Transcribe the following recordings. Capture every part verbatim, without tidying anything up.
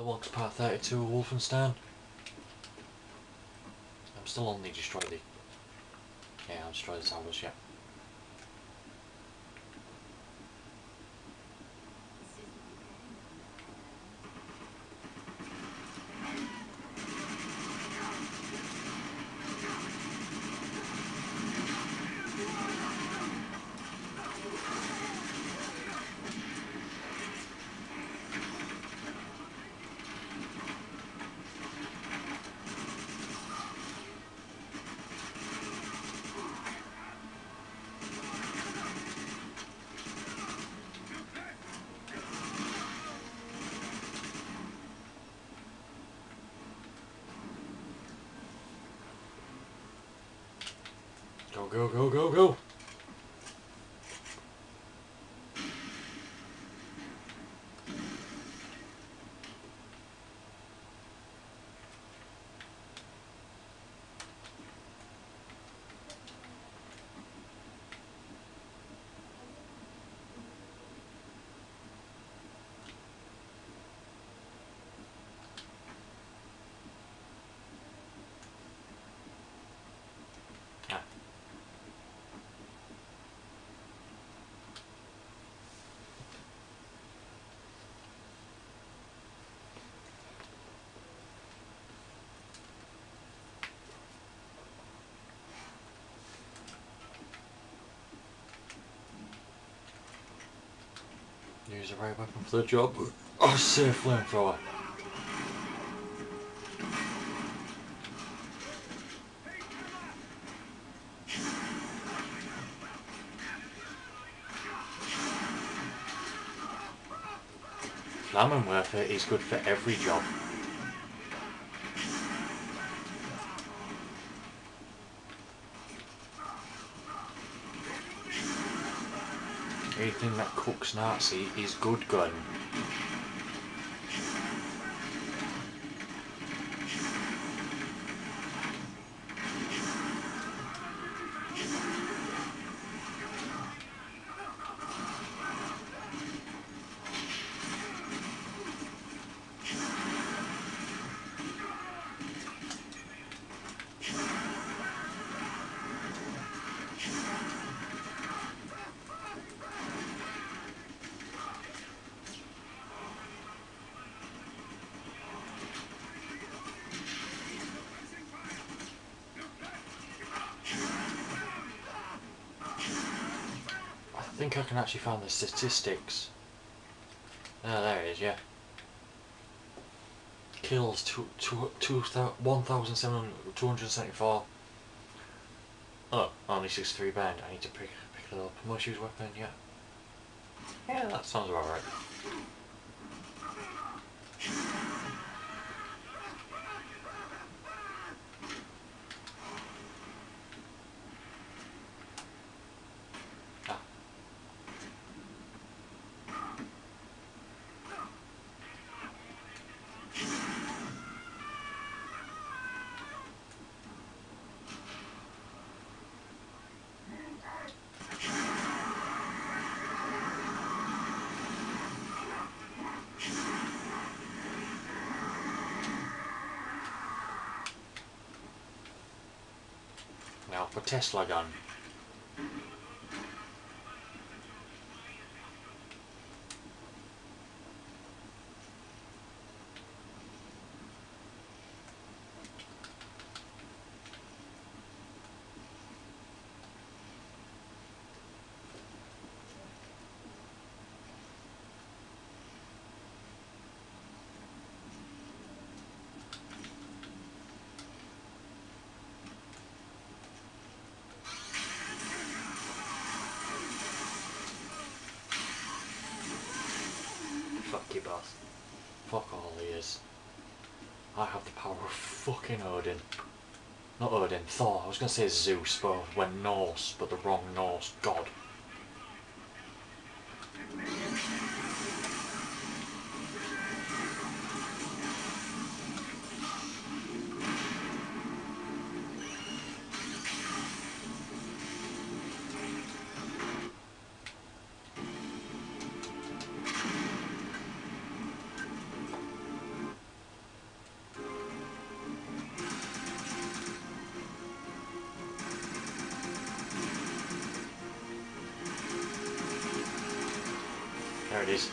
welcome to part thirty-two of Wolfenstein. I'm still on the destroy the... Yeah, I'll destroy the towers, yeah. Go, go, go, go, go! Use the right weapon for the job. Oh, safe flamethrower. Flammenwerfer is good for every job. Anything that cooks Nazi is good gun. I think I can actually find the statistics. Oh, there it is, yeah. Kills two, two, two, one thousand two hundred seventy-four. Oh, only sixty-three banned. I need to pick, pick it up. Most used weapon, yeah. Yeah, that sounds about right. Now for Tesla gun. Fuck you, boss. Fuck all he is. I have the power of fucking Odin. Not Odin, Thor. I was going to say Zeus, but we're Norse, but the wrong Norse god. it is.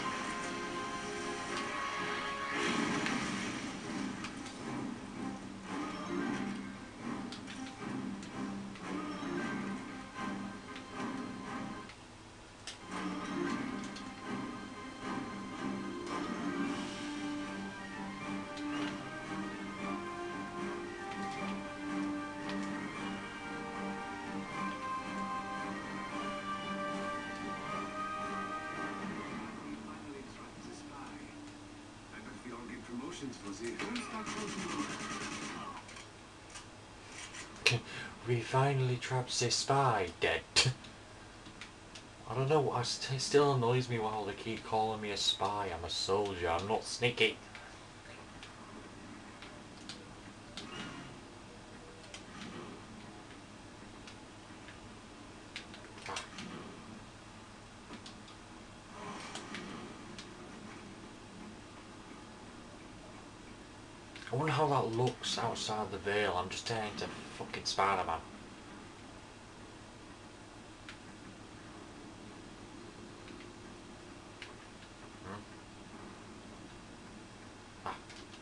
We finally trapped the spy dead. I don't know, it st still annoys me while they keep calling me a spy. I'm a soldier, I'm not sneaky. I wonder how that looks outside the veil. I'm just turning to fucking Spider-Man. Hmm? Ah.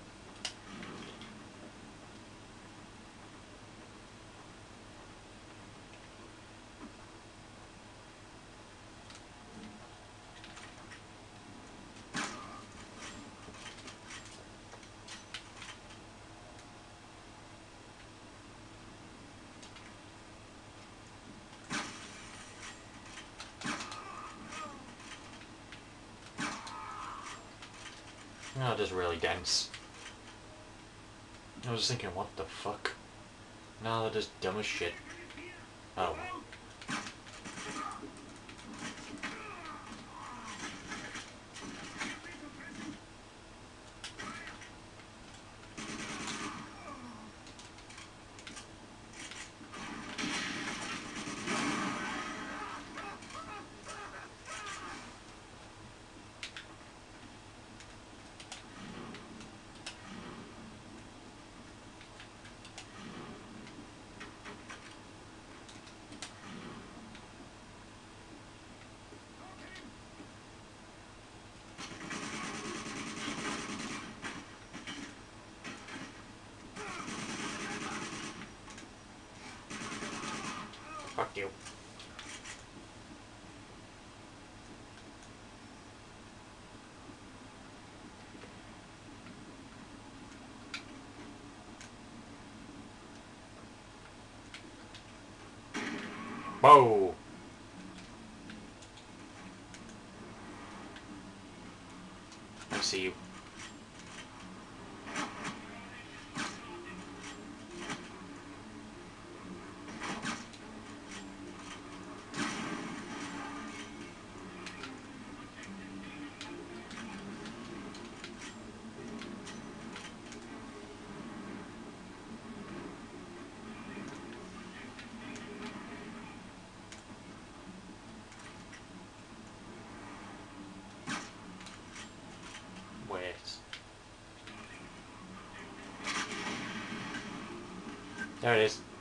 No, it is really dense. I was thinking, what the fuck? Now they're just dumb as shit. Oh well. Fuck you. Whoa! I see you. Wait. There it is.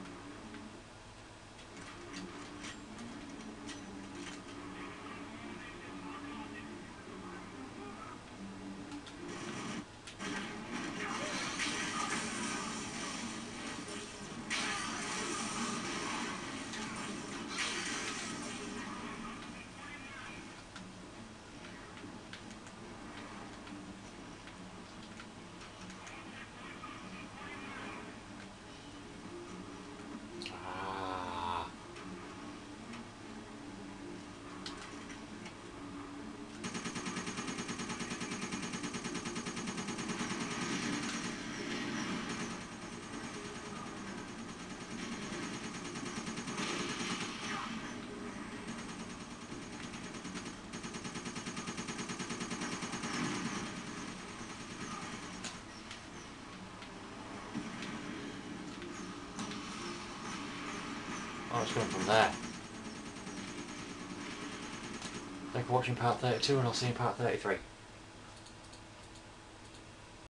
Ah. Oh, it's going from there. Thank you for watching part thirty-two, and I'll see you in part thirty-three.